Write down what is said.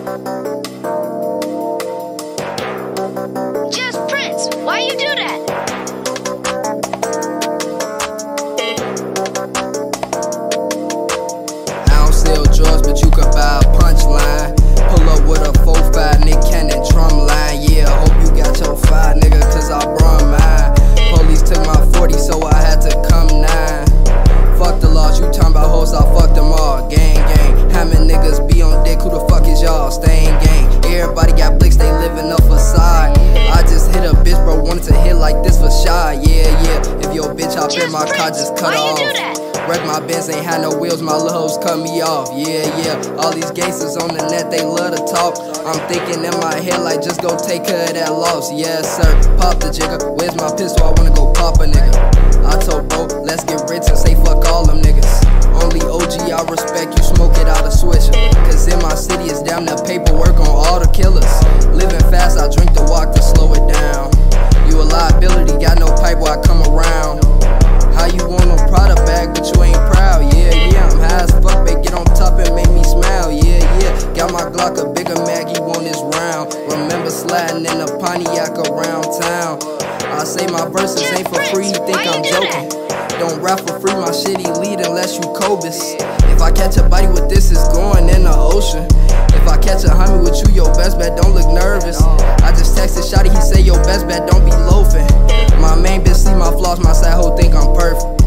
Just Prince, why you do that? I don't sell drugs, but you could buy a punchline. Pull up with a 4-5 Nick Cannon drum line. Yeah, hope you got your 5, nigga, cause I brought mine. Police took my 40, so I had to come 9. Fuck the laws, you talking about hoes, I fucked them all. Gang, gang, how many niggas be on dick? Who the fuck is y'all? Staying gang. Everybody got blicks, they living up a side. I just hit a bitch, bro, wanted to hit like this for shy. Yeah, yeah, if your bitch hop in my car, just cut off. Wreck my Benz, ain't had no wheels, my little hoes cut me off. Yeah, yeah, all these gangsters on the net, they love to talk. I'm thinking in my head like just go take care of that loss. Yes sir, pop the jigger, where's my pistol, I wanna go pop a nigga. I told bro, let's get rich and say fuck all them niggas. Only OG I respect, you smoke it out of Swisher. Cause in my city it's down the paperwork on all the killers. Living fast, I drink the walk to slow it down. You a liability, got no pipe where I come around. How you want no Prada bag, but you ain't proud? Yeah, yeah, I'm high as fuck, babe, get on top and make me smile. Yeah, yeah, got my Glock a bigger mag, you want this round. Remember sliding in a Pontiac around town. I say my verses ain't for free, you think I'm joking. Don't rap for free, my shit elite unless you Cobus. If I catch a body with this, it's going in the ocean. If I catch a homie with you, your best bet don't look nervous. I just texted Shotty, he say your best bet don't be loafing. My main bitch see my flaws, my side hoe think I'm perfect.